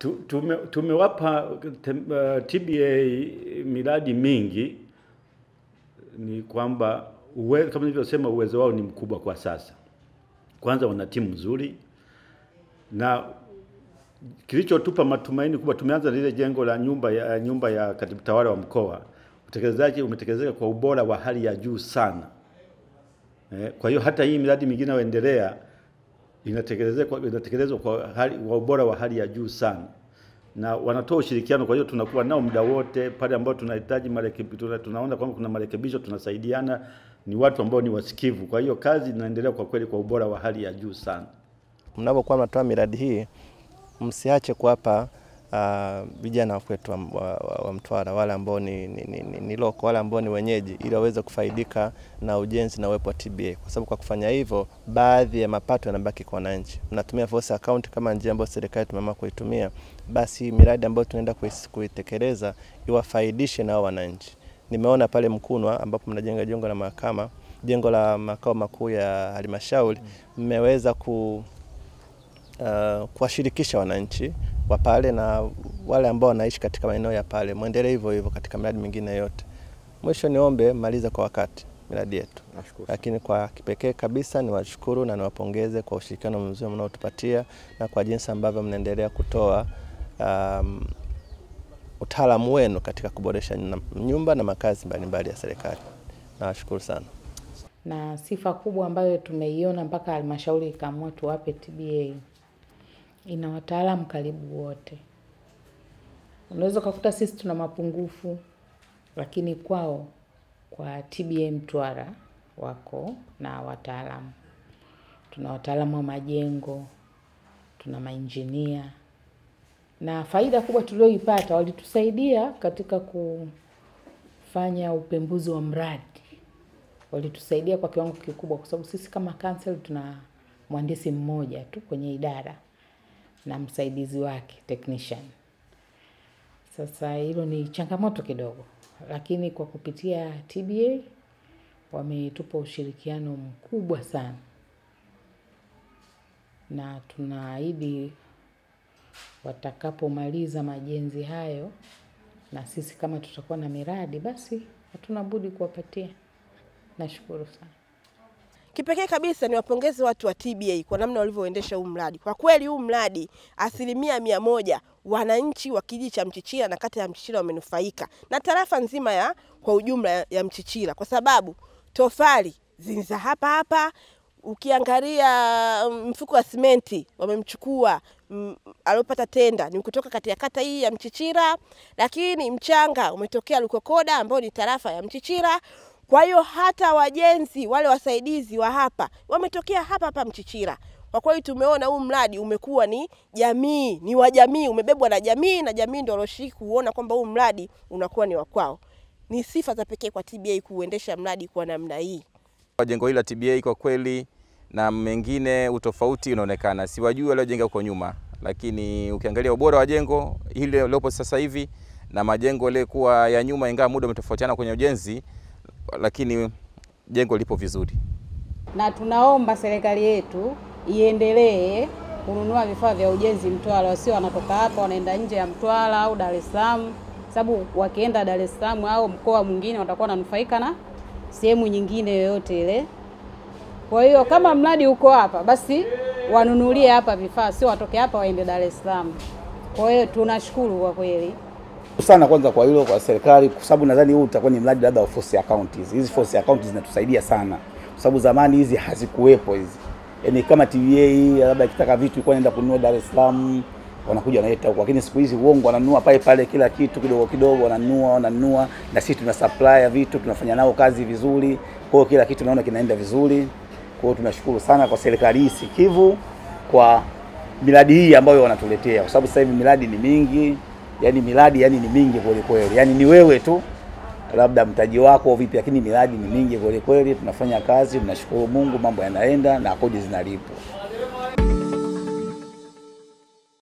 Tumewapa TBA miradi mingi, ni kwamba kama nilivyosema uwezo wao ni mkubwa kwa sasa. Kwanza wana timu nzuri, na kilichotupa matumaini kubwa, tumeanza lile jengo la nyumba ya katibu tawala wa mkoa. Utekelezaji umetekelezeka kwa ubora wa hali ya juu sana. Kwa hiyo hata hii miradi mingine inayoendelea inatekelezwa kwa ubora wa hali ya juu sana, na wanatoa ushirikiano. Kwa hiyo tunakuwa nao muda wote pale ambao tunahitaji marekebisho, tunaona kwamba kuna marekebisho, tunasaidiana. Ni watu ambao ni wasikivu. Kwa hiyo kazi inaendelea kwa kweli kwa ubora wa hali ya juu sana. Mnapokuwa mnatoa miradi hii, msiache kuwapa vijana wetu wa Mtwara, wale ambao ni loko, wale ambao ni wenyeji, ili waweze kufaidika na ujenzi na uwepo wa TBA, kwa sababu kwa kufanya hivyo baadhi ya mapato yanabaki kwa wananchi. Mnatumia force account kama njia ambayo serikali tumeamua kuitumia, basi miradi ambayo tunaenda kuitekeleza iwafaidishe na wananchi. Nimeona pale Mkunwa ambapo mnajenga jengo la mahakama, jengo la makao makuu ya halmashauri, mmeweza kuwashirikisha wananchi wa pale na wale ambao wanaishi katika maeneo ya pale. Muendelee hivyo hivyo katika miradi mingine yote. Mwisho niombe maliza kwa wakati miradi yetu. Lakini kwa kipekee kabisa niwashukuru na niwapongeze kwa ushirikiano mzuri mnaotupatia na kwa jinsi ambavyo mnaendelea kutoa utaalamu wenu katika kuboresha nyumba na makazi mbalimbali ya serikali. Nawashukuru sana. Na sifa kubwa ambayo tumeiona mpaka halmashauri ikaamua tuwape TBA, ina wataalamu karibu wote. Unaweza kukuta sisi tuna mapungufu, lakini kwao, kwa TBA Mtwara wako na wataalamu. Tuna wataalamu wa majengo, tuna mainjinia. Na faida kubwa tulioipata, walitusaidia katika kufanya upembuzi wa mradi. Walitusaidia kwa kiwango kikubwa, kwa sababu sisi kama council tuna mhandisi mmoja tu kwenye idara na msaidizi wake technician. Sasa hilo ni changamoto kidogo, lakini kwa kupitia TBA wametupa ushirikiano mkubwa sana, na tunaahidi watakapomaliza majenzi hayo na sisi kama tutakuwa na miradi, basi hatuna budi kuwapatia. Nashukuru sana. Kipekee kabisa ni wapongeze watu wa TBA kwa namna walivyoendesha huu mradi. Kwa kweli huu mradi 100% wananchi wa kijiji cha Mchichira na kata ya Mchichira wamenufaika, na tarafa nzima kwa ujumla ya Mchichira, kwa sababu tofali ziniza hapa. Ukiangalia mfuko wa simenti wamemchukua alopata tenda ni kutoka kata hii ya Mchichira, lakini mchanga umetokea Lukokoda ambao ni tarafa ya Mchichira. Kwa hiyo hata wajenzi wale wasaidizi wa hapa wametokea hapa Mchichira. Kwa kweli tumeona huu mradi umekuwa ni jamii, ni wa jamii, umebebwa na jamii, na jamii ndio walioshiriki kuona kwamba huu mradi unakuwa ni wa kwao. Ni sifa za pekee kwa TBA kuendesha mradi kwa namna hii. Jengo hili la TBA kwa kweli na mengine utofauti unaonekana. Siwajui wale wajenga huko nyuma, lakini ukiangalia ubora wa jengo hili lilopo sasa hivi na majengo yale kuwa ya nyuma, ingawa muda umetofautiana kwenye ujenzi, lakini jengo lipo vizuri. Na tunaomba serikali yetu iendelee kununua vifaa vya ujenzi Mtwara, wasio wanatoka hapa wanaenda nje ya Mtwara au Dar es Salaam, sababu wakienda Dar es Salaam au mkoa mwingine watakuwa wananufaika na sehemu nyingine yoyote ile. Kwa hiyo kama mradi uko hapa, basi wanunulie hapa vifaa, sio watoke hapa waende Dar es Salaam. Kwa hiyo tunashukuru kwa kweli sana kwanza kwa hilo, kwa serikali, kwa sababu nadhani huu utakuwa ni mradi labda wa force accounts. Hizi force accounts zinatusaidia sana, kwa sababu zamani hizi hazikuwepo hizi. Yaani kama TBA labda kitaka vitu ilikuwa inaenda kununua Dar es Salaam, wanakuja wanaleta huko, lakini siku hizi uongo wananunua pale kila kitu kidogo kidogo wananunua, na sisi tuna supply vitu, tunafanya nao kazi vizuri. Kwa hiyo kila kitu naona kinaenda vizuri. Kwa hiyo tunashukuru sana kwa serikali hii sikivu kwa miradi hii ambayo wanatuletea, kwa sababu sasa hivi miradi ni mingi. Miradi ni mingi kweli. Ni wewe tu labda mtaji wako vipi, lakini miradi ni mingi kweli. Tunafanya kazi, tunashukuru Mungu, mambo yanaenda na kodi zinalipwa.